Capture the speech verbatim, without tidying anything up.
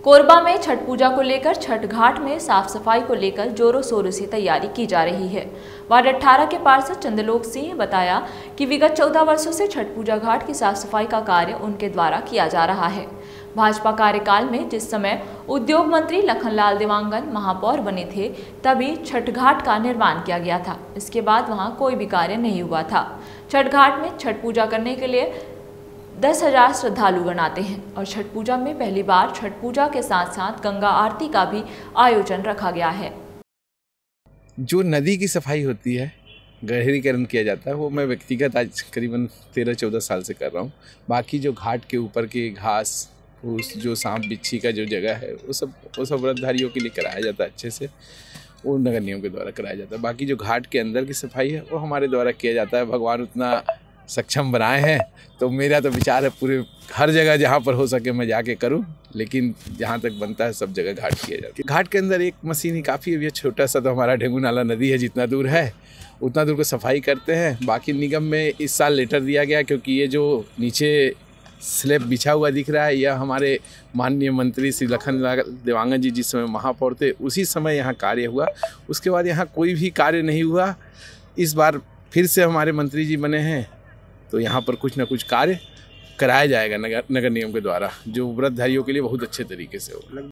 कोरबा में छठ पूजा को लेकर छठ घाट में साफ सफाई को लेकर जोरों शोरों से तैयारी की जा रही है। वार्ड अठारह के पार्षद चंद्रलोक सिंह ने बताया कि विगत चौदह वर्षों से छठ पूजा घाट की साफ सफाई का कार्य उनके द्वारा किया जा रहा है। भाजपा कार्यकाल में जिस समय उद्योग मंत्री लखनलाल देवांगन महापौर बने थे, तभी छठ घाट का निर्माण किया गया था। इसके बाद वहां कोई भी कार्य नहीं हुआ था। छठ घाट में छठ पूजा करने के लिए दस हजार श्रद्धालुगण आते हैं और छठ पूजा में पहली बार छठ पूजा के साथ साथ गंगा आरती का भी आयोजन रखा गया है। जो नदी की सफाई होती है, गहरीकरण किया जाता है, वो मैं व्यक्तिगत आज करीबन तेरह चौदह साल से कर रहा हूँ। बाकी जो घाट के ऊपर के घास फूस, जो सांप बिच्छी का जो जगह है, वो सब वो सब व्रतधारियों के लिए कराया जाता है अच्छे से, वो नगर निगम के द्वारा कराया जाता है। बाकी जो घाट के अंदर की सफाई है वो हमारे द्वारा किया जाता है। भगवान उतना सक्षम बनाए हैं, तो मेरा तो विचार है पूरे हर जगह जहाँ पर हो सके मैं जाके करूँ, लेकिन जहाँ तक बनता है सब जगह घाट किया जाता है। घाट के अंदर एक मशीन ही काफ़ी है। छोटा सा तो हमारा ढेंगू नाला नदी है, जितना दूर है उतना दूर को सफाई करते हैं। बाकी निगम में इस साल लेटर दिया गया, क्योंकि ये जो नीचे स्लैब बिछा हुआ दिख रहा है, यह हमारे माननीय मंत्री श्री लखनलाल देवांगन जी जिस समय महापौर थे उसी समय यहाँ कार्य हुआ। उसके बाद यहाँ कोई भी कार्य नहीं हुआ। इस बार फिर से हमारे मंत्री जी बने हैं, तो यहाँ पर कुछ ना कुछ कार्य कराया जाएगा नगर नगर निगम के द्वारा, जो व्रतधारियों के लिए बहुत अच्छे तरीके से हो।